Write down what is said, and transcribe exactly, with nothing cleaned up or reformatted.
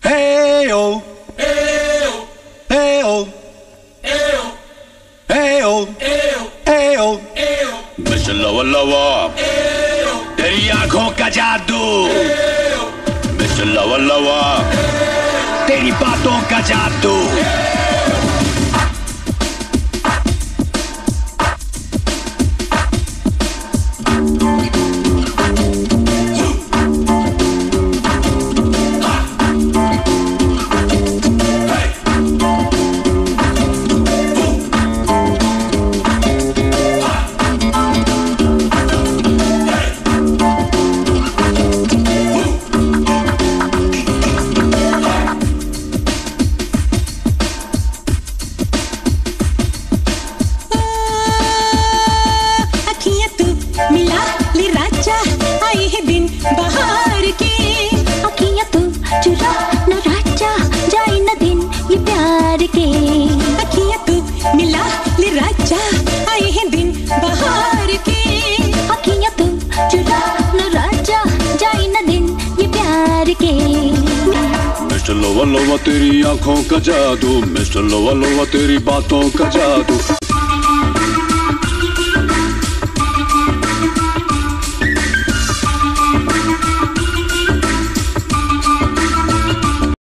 Hey oh, hey oh, hey oh, hey oh, mister लवा लवा, तेरी आंखों का जादू, मिस्टर लवा लवा, तेरी बातों का जादू। मिला ले राजा आए हैं दिन बाहर के, अखियाँ तू चुरा न राजा जाए न दिन ये प्यार के। अखियाँ तू मिला ले राजा आए हैं दिन बाहर के, अखियाँ तू चुरा न राजा जाए न दिन ये प्यार के। मिस्टर लोवा लोवा तेरी आंखों का जादू, मिस्टर लोवा लोवा तेरी बातों का जादू।